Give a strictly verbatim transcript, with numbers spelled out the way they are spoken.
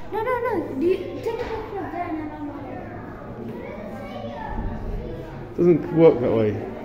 No, no, no. Do you, take a picture of there and then I'm Doesn't work that way.